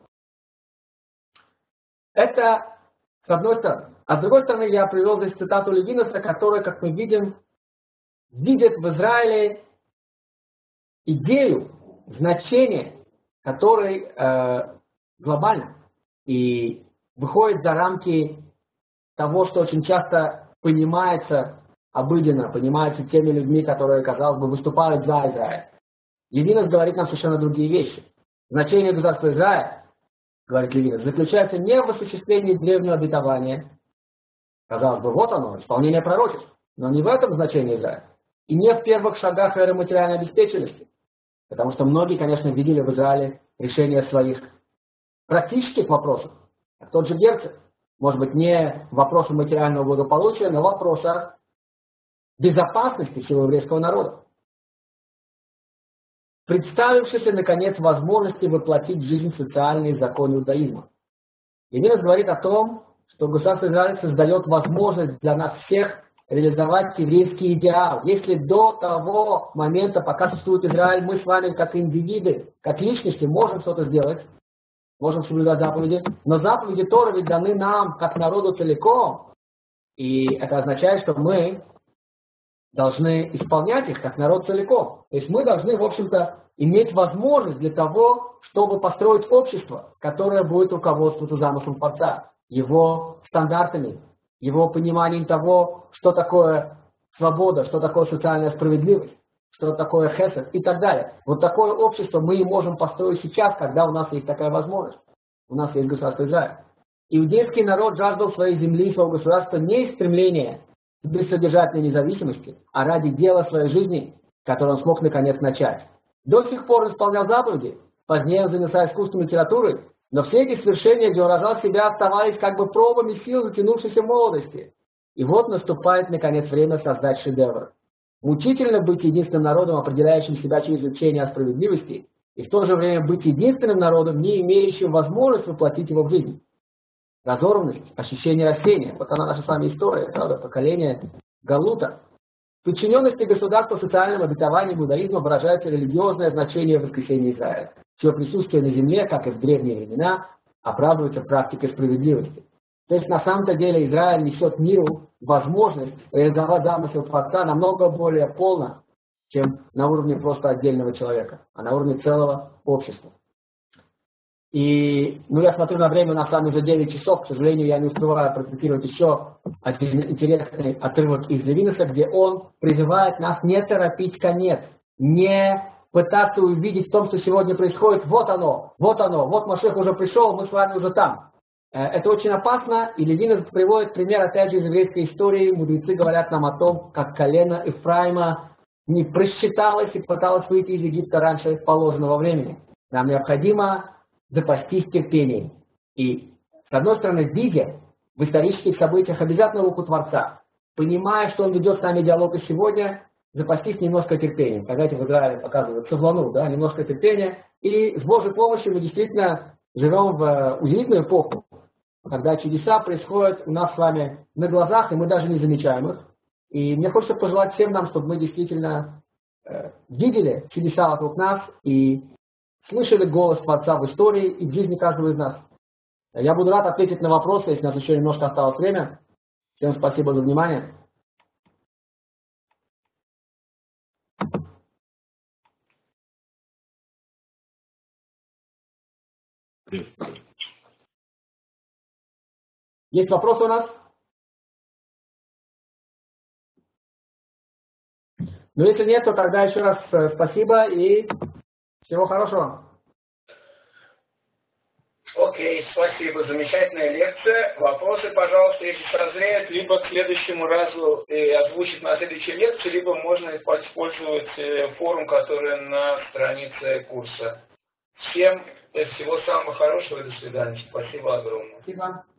Speaker 1: Это с одной стороны. А с другой стороны, я привел здесь цитату Левинуса, который, как мы видим, видит в Израиле идею, значение, который глобально и выходит за рамки того, что очень часто понимается обыденно, понимается теми людьми, которые, казалось бы, выступают за Израиль. Левинус говорит нам совершенно другие вещи. Значение государства Израиль, говорит Левинус, заключается не в осуществлении древнего обетования. Казалось бы, вот оно, исполнение пророчеств. Но не в этом значении Израиля. И не в первых шагах эры материальной обеспеченности. Потому что многие, конечно, видели в Израиле решение своих практических вопросов. Тот же Герцог, может быть, не вопросы материального благополучия, но вопросы безопасности всего еврейского народа. Представившись, наконец, возможности воплотить в жизнь социальные законы иудаизма. Левинус говорит о том, что государство Израиль создает возможность для нас всех реализовать еврейский идеал. Если до того момента, пока существует Израиль, мы с вами, как индивиды, как личности, можем что-то сделать, можем соблюдать заповеди, но заповеди Торы ведь даны нам, как народу целиком, и это означает, что мы должны исполнять их как народ целиком. То есть мы должны, в общем-то, иметь возможность для того, чтобы построить общество, которое будет руководствоваться замыслом Творца, его стандартами, его пониманием того, что такое свобода, что такое социальная справедливость, что такое хесед и так далее. Вот такое общество мы и можем построить сейчас, когда у нас есть такая возможность. У нас есть государство Израиль. Иудейский народ жаждал своей земли и своего государства не из стремления к бессодержательной независимости, а ради дела своей жизни, которое он смог наконец начать. До сих пор он исполнял заповеди, позднее он занялся искусством литературы, но все эти свершения, где выражал себя, оставались как бы пробами сил затянувшейся молодости. И вот наступает, наконец, время создать шедевр. Мучительно быть единственным народом, определяющим себя через учение о справедливости, и в то же время быть единственным народом, не имеющим возможности воплотить его в жизнь. Разорванность, ощущение рассеяния. Вот она наша с вами история, правда, поколение Галута. В подчиненности государства социальным обетованием иудаизма выражается религиозное значение воскресения Израиля, чье присутствие на земле, как и в древние времена, оправдывается практикой справедливости. То есть на самом-то деле Израиль несет миру возможность реализовать замысел Творца намного более полно, чем на уровне просто отдельного человека, а на уровне целого общества. И, я смотрю на время, у нас с вами уже 9 часов, к сожалению, я не успеваю процитировать еще один интересный отрывок из Левинуса, где он призывает нас не торопить конец, не пытаться увидеть в том, что сегодня происходит, вот оно, вот Машех уже пришел, мы с вами уже там. Это очень опасно, и Левинус приводит пример, опять же, из еврейской истории. Мудрецы говорят нам о том, как колено Ефраима не просчиталось и пыталось выйти из Египта раньше положенного времени. Нам необходимо запастись терпением. И, с одной стороны, видя в исторических событиях обязательно руку Творца. Понимая, что Он ведет с нами диалог и сегодня, запастись немножко терпением. Когда в Израиле показывают цеглану, да, немножко терпения. И с Божьей помощью мы действительно живем в удивительную эпоху, когда чудеса происходят у нас с вами на глазах, и мы даже не замечаем их. И мне хочется пожелать всем нам, чтобы мы действительно видели чудеса вокруг нас и слышали голос Творца в истории и в жизни каждого из нас. Я буду рад ответить на вопросы, если у нас еще немножко осталось время. Всем спасибо за внимание. Есть вопросы у нас? Но если нет, то тогда еще раз спасибо и всего хорошего.
Speaker 2: Окей, спасибо, замечательная лекция. Вопросы, пожалуйста, если созреют, либо к следующему разу озвучить на следующей лекции, либо можно использовать форум, который на странице курса. Всем всего самого хорошего и до свидания. Спасибо огромное.
Speaker 1: Спасибо.